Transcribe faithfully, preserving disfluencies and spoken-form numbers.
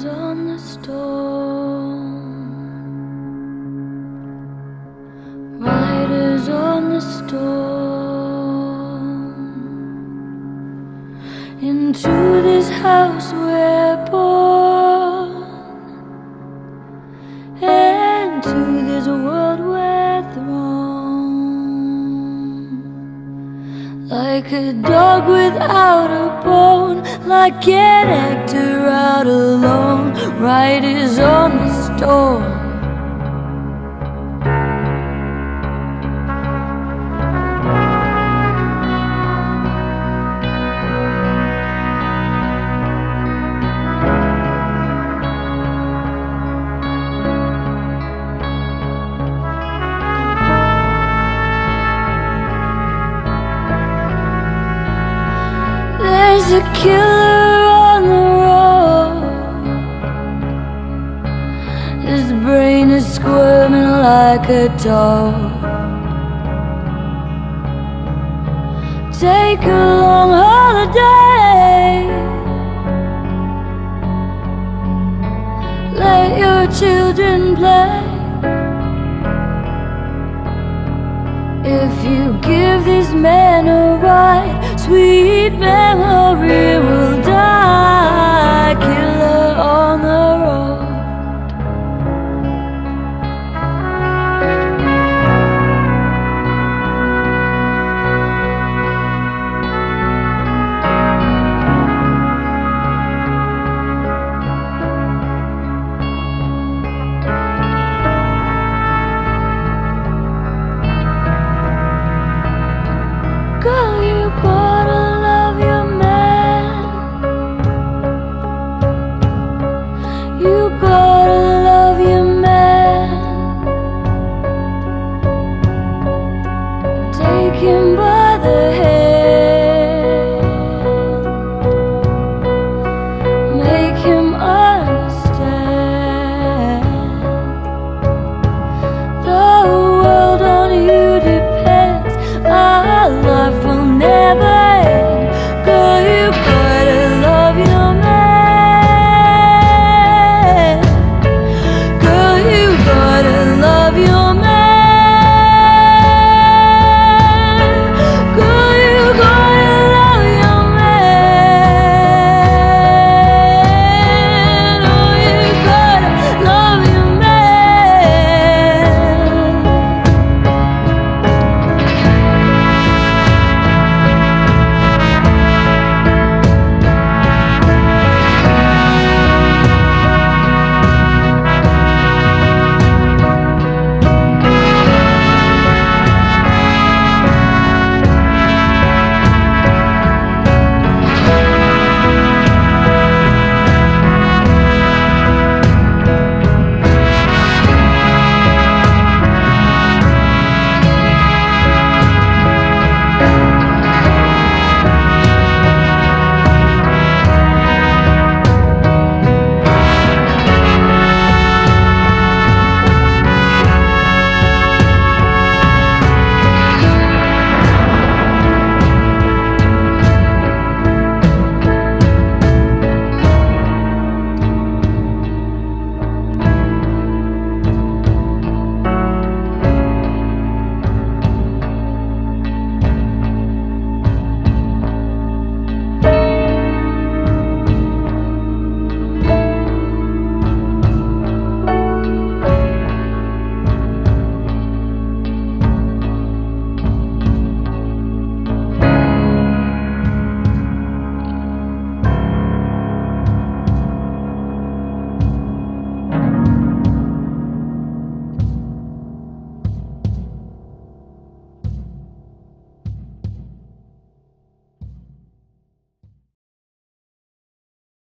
is on the stone, riders on the stone. Into this house we're born, and to this world we're thrown. Like a dog without a bone, like an actor out alone, riders on the storm. There's a killer on the road, his brain is squirming like a dog. Take a long holiday, let your children play. If you give this man a ride, sweet memory